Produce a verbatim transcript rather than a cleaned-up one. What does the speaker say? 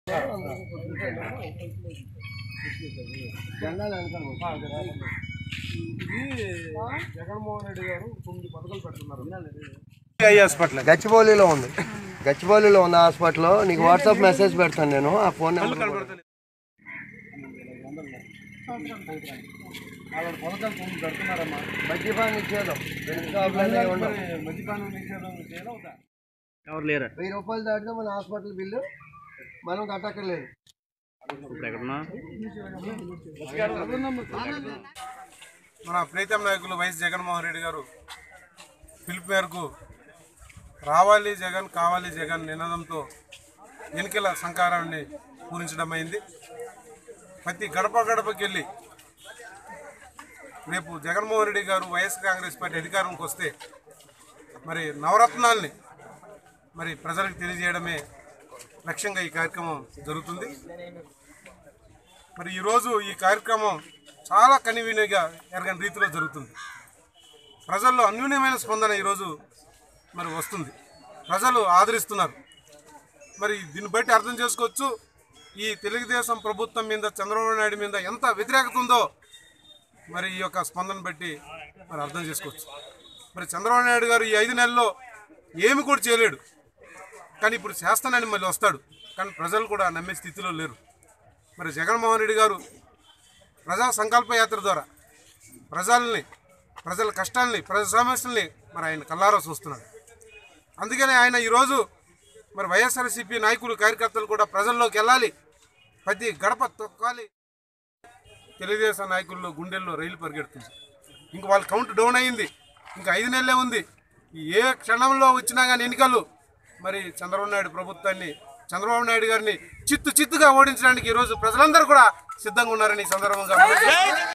జగన్మోహన్ రెడ్డి గారు తొమ్మిది పథకాలు పెడుతున్నారు. హాస్పిటల్ గచ్చిబౌలిలో ఉంది, గచ్చిబౌలిలో ఉంది హాస్పిటల్. నీకు వాట్సాప్ మెసేజ్ పెడతాను నేను, ఆ ఫోన్ నెంబర్. పథకాలు తొమ్మిది పెడుతున్నారమ్మా. మద్యపాన నిషేధం, మద్యపానం నిషేధం చేయడం ఎవరు లేరు. వెయ్యి రూపాయలు దాటితే మన హాస్పిటల్ బిల్లు మనం కట్టక్కర్లేదు. మన ప్రీతం నాయకులు వైఎస్ జగన్మోహన్ రెడ్డి గారు పిలుపు మేరకు రావాలి జగన్ కావాలి జగన్ నినాదంతో ఎన్నికల సంకారాన్ని పూరించడం అయింది. ప్రతి గడప గడపకి వెళ్ళి రేపు జగన్మోహన్ రెడ్డి గారు వైఎస్ కాంగ్రెస్ పార్టీ అధికారంకి వస్తే మరి నవరత్నాల్ని మరి ప్రజలకు తెలియజేయడమే లక్ష్యంగా ఈ కార్యక్రమం జరుగుతుంది. మరి ఈరోజు ఈ కార్యక్రమం చాలా కనివినిగా ఎరగని రీతిలో జరుగుతుంది. ప్రజల్లో అన్యూన్యమైన స్పందన ఈరోజు మరి వస్తుంది, ప్రజలు ఆదరిస్తున్నారు. మరి దీన్ని బట్టి అర్థం చేసుకోవచ్చు ఈ తెలుగుదేశం ప్రభుత్వం మీద చంద్రబాబు నాయుడు మీద ఎంత వ్యతిరేకత ఉందో మరి ఈ యొక్క స్పందన బట్టి మరి అర్థం చేసుకోవచ్చు. మరి చంద్రబాబు నాయుడు గారు ఈ ఐదు నెలల్లో ఏమి కూడా చేయలేడు, కానీ ఇప్పుడు చేస్తానని మళ్ళీ వస్తాడు, కానీ ప్రజలు కూడా నమ్మే స్థితిలో లేరు. మరి జగన్మోహన్ రెడ్డి గారు ప్రజా సంకల్ప యాత్ర ద్వారా ప్రజల్ని, ప్రజల కష్టాలని, ప్రజల సమస్యల్ని మరి ఆయన కల్లారా చూస్తున్నాడు. అందుకనే ఆయన ఈరోజు మరి వైఎస్ఆర్సీపీ నాయకులు కార్యకర్తలు కూడా ప్రజల్లోకి వెళ్ళాలి, ప్రతి గడప తొక్కాలి. తెలుగుదేశం నాయకుల్లో గుండెల్లో రైలు పరిగెడుతుంది. ఇంక వాళ్ళ కౌంట్ డౌన్ అయింది, ఇంకా ఐదు నెలలే ఉంది. ఏ క్షణంలో వచ్చినా కానీ ఎన్నికలు మరి చంద్రబాబు నాయుడు ప్రభుత్వాన్ని, చంద్రబాబు నాయుడు గారిని చిత్తు చిత్తుగా ఓడించడానికి ఈరోజు ప్రజలందరూ కూడా సిద్ధంగా ఉన్నారని ఈ సందర్భంగా